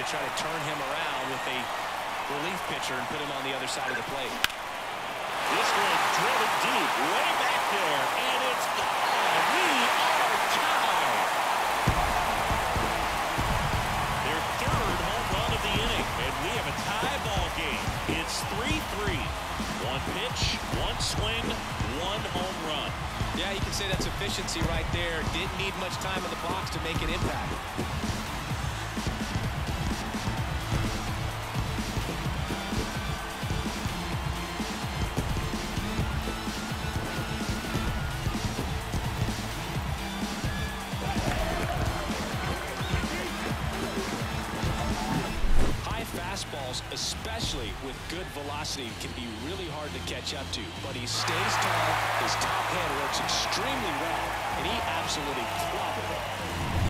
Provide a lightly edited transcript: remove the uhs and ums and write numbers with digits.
to try to turn him around with a relief pitcher and put him on the other side of the plate. This one driven deep, way back there, and it's gone. We are tied. Their third home run of the inning, and we have a tie ball game. It's 3-3. One pitch, one swing, one home run. Yeah, you can say that's efficiency right there. Didn't need much time in the box to make an impact. Fastballs, especially with good velocity, can be really hard to catch up to. But he stays tall, his top head works extremely well, and he absolutely clobbered it.